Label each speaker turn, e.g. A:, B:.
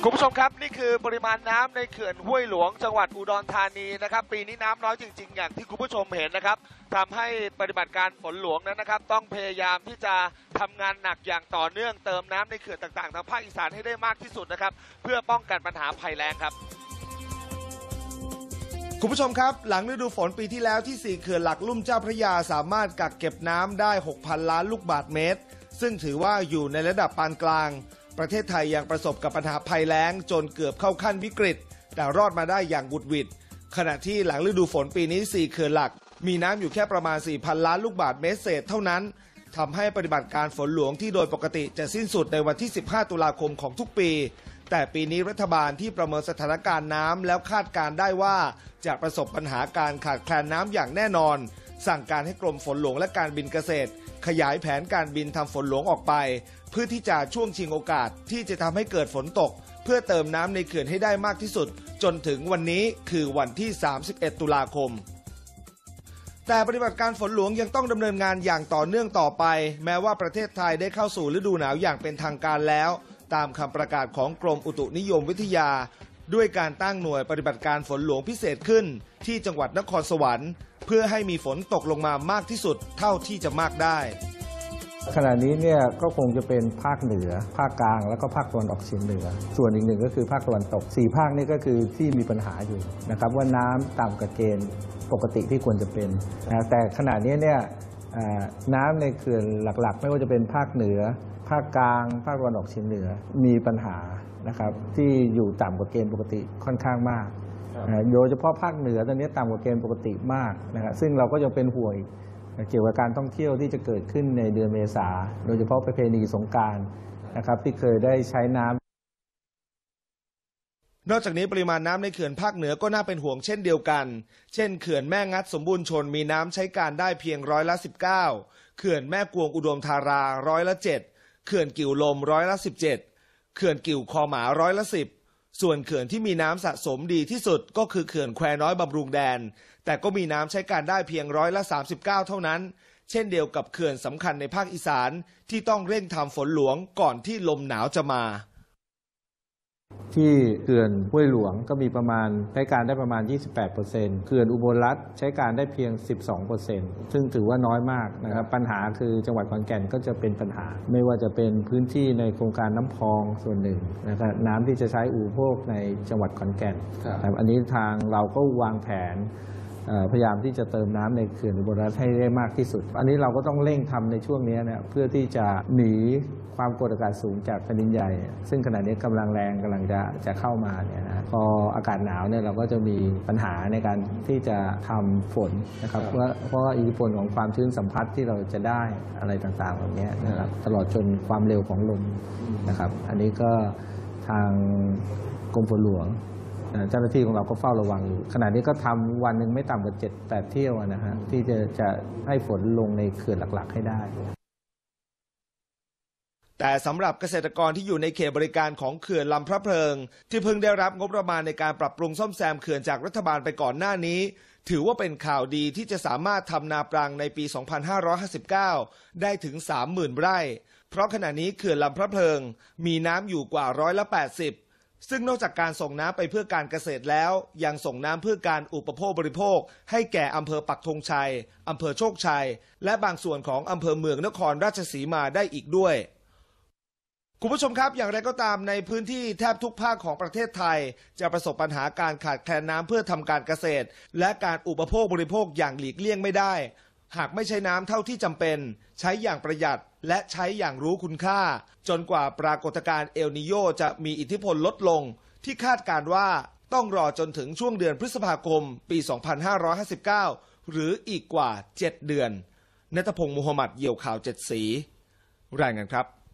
A: คุณผู้ชมครับนี่คือปริมาณน้ำในเขื่อนห้วยหลวงจังหวัดอุดรธานีนะครับปีนี้น้ำน้อยจริงๆอย่างที่คุณผู้ชมเห็นนะครับทำให้ปฏิบัติการฝนหลวงนั้นนะครับต้องพยายามที่จะทำงานหนักอย่างต่อเนื่องเติมน้ำในเขื่อนต่างๆทางภาคอีสานให้ได้มากที่สุดนะครับเพื่อป้องกันปัญหาภัยแล้งครับ
B: คุณผู้ชมครับหลังฤดูฝนปีที่แล้วที่4เขื่อนหลักลุ่มเจ้าพระยาสามารถกักเก็บน้ำได้ 6,000 ล้านลูกบาศก์เมตรซึ่งถือว่าอยู่ในระดับปานกลางประเทศไทยยังประสบกับปัญหาภัยแล้งจนเกือบเข้าขั้นวิกฤตแต่รอดมาได้อย่างบุดหวิดขณะที่หลังฤดูฝนปีนี้4เขื่อนหลักมีน้ำอยู่แค่ประมาณ 4,000 ล้านลูกบาศก์เมตรเศษเท่านั้นทำให้ปฏิบัติการฝนหลวงที่โดยปกติจะสิ้นสุดในวันที่15ตุลาคมของทุกปีแต่ปีนี้รัฐบาลที่ประเมินสถานการณ์น้ำแล้วคาดการได้ว่าจะประสบปัญหาการขาดแคลนน้ำอย่างแน่นอนสั่งการให้กรมฝนหลวงและการบินเกษตรขยายแผนการบินทำฝนหลวงออกไปเพื่อที่จะช่วงชิงโอกาสที่จะทำให้เกิดฝนตกเพื่อเติมน้ำในเขื่อนให้ได้มากที่สุดจนถึงวันนี้คือวันที่31ตุลาคมแต่ปฏิบัติการฝนหลวงยังต้องดำเนินงานอย่างต่อเนื่องต่อไปแม้ว่าประเทศไทยได้เข้าสู่ฤดูหนาวอย่างเป็นทางการแล้วตามคำประกาศของกรมอุตุนิยมวิทยาด้วยการตั้งหน่วยปฏิบัติการฝนหลวงพิเศษขึ้นที่จังหวัดนครสวรรค์เพื่อให้มีฝนตกลงมามากที่สุดเท่าที่จะมากได้
C: ขณะนี้เนี่ยก็คงจะเป็นภาคเหนือภาคกลางแล้วก็ภาคตะวันออกเฉียงเหนือส่วนอีกหนึ่งก็คือภาคตะวันตก4ภาคนี้ก็คือที่มีปัญหาอยู่นะครับว่าน้ำต่ำกว่าเกณฑ์ปกติที่ควรจะเป็นนะแต่ขณะนี้เนี่ยน้ำในเขื่อนหลักๆไม่ว่าจะเป็นภาคเหนือภาคกลางภาคตะวันออกเฉียงเหนือมีปัญหานะครับที่อยู่ต่ำกว่าเกณฑ์ปกติค่อนข้างมากโดยเฉพาะภาคเหนือตอนนี้ต่ำกว่าเกณฑ์ปกติมากนะครับซึ่งเราก็ยังเป็นห่วงเกี่ยวกับการท่องเที่ยวที่จะเกิดขึ้นในเดือนเมษาโดยเฉพาะประเพณีสงกรานต์นะครับที่เคยได้ใช้น้
B: ำนอกจากนี้ปริมาณน้ำในเขื่อนภาคเหนือก็น่าเป็นห่วงเช่นเดียวกันเช่นเขื่อนแม่งัดสมบูรณ์ชนมีน้ำใช้การได้เพียง19%เขื่อนแม่กวงอุดมธารา7%เขื่อนกิ่วลม17%เขื่อนกิ่วคอหมา10%ส่วนเขื่อนที่มีน้ำสะสมดีที่สุดก็คือเขื่อนแควน้อยบำรุงแดนแต่ก็มีน้ำใช้การได้เพียง39%เท่านั้นเช่นเดียวกับเขื่อนสำคัญในภาคอีสานที่ต้องเร่งทำฝนหลวงก่อนที่ลมหนาวจะมา
C: ที่เขื่อนห้วยหลวงก็มีประมาณใช้การได้ประมาณ 28%เขื่อนอุบลรัฐใช้การได้เพียง 12% ซึ่งถือว่าน้อยมากนะครับปัญหาคือจังหวัดขอนแก่นก็จะเป็นปัญหาไม่ว่าจะเป็นพื้นที่ในโครงการน้ำพองส่วนหนึ่งนะครับน้ำที่จะใช้อุปโภคในจังหวัดขอนแก่นอันนี้ทางเราก็วางแผนพยายามที่จะเติมน้ำในเขื่อนอุบลรัฐให้ได้มากที่สุดอันนี้เราก็ต้องเร่งทำในช่วงนี้นะเพื่อที่จะหนีความกดอากาศสูงจากแผ่นดินใหญ่ซึ่งขณะนี้กำลังแรงกำลังจะเข้ามาเนี่ยนะพออากาศหนาวเนี่ยเราก็จะมีปัญหาในการที่จะทำฝนนะครับเพราะอิทธิพลของความชื้นสัมผัสที่เราจะได้อะไรต่างๆแบบนี้นะครับตลอดจนความเร็วของลมนะครับอันนี้ก็ทางกรมฝนหลวงเจ้าหน้าที่ของเราก็เฝ้าระวังอยู่ขณะนี้ก็ทำวันหนึ่งไม่ต่ำกว่า7-8 เที่ยวนะฮะที่จะให้ฝนลงในเขื่อนหลักๆให้ได้
B: แต่สำหรับเกษตรกรที่อยู่ในเขตบริการของเขื่อนลำพระเพลิงที่เพิ่งได้รับงบประมาณในการปรับปรุงซ่อมแซมเขื่อนจากรัฐบาลไปก่อนหน้านี้ถือว่าเป็นข่าวดีที่จะสามารถทำนาปรังในปี 2559 ได้ถึง 30,000 ไร่เพราะขณะนี้เขื่อนลำพระเพลิงมีน้ำอยู่กว่า80%ซึ่งนอกจากการส่งน้ำไปเพื่อการเกษตรแล้วยังส่งน้ำเพื่อการอุปโภคบริโภคให้แก่อำเภอปักธงชัยอำเภอโชคชัยและบางส่วนของอำเภอเมืองนครราชสีมาได้อีกด้วยคุณผู้ชมครับอย่างไรก็ตามในพื้นที่แทบทุกภาคของประเทศไทยจะประสบปัญหาการขาดแคลนน้ำเพื่อทำการเกษตรและการอุปโภคบริโภคอย่างหลีกเลี่ยงไม่ได้หากไม่ใช้น้ำเท่าที่จำเป็นใช้อย่างประหยัดและใช้อย่างรู้คุณค่าจนกว่าปรากฏการณ์เอลนีโญจะมีอิทธิพลลดลงที่คาดการว่าต้องรอจนถึงช่วงเดือนพฤษภาคมปี 2559 หรืออีกกว่า7 เดือนณัฐพงษ์มูฮัมหมัดเยี่ยวข่าว7 สีรายงานครับ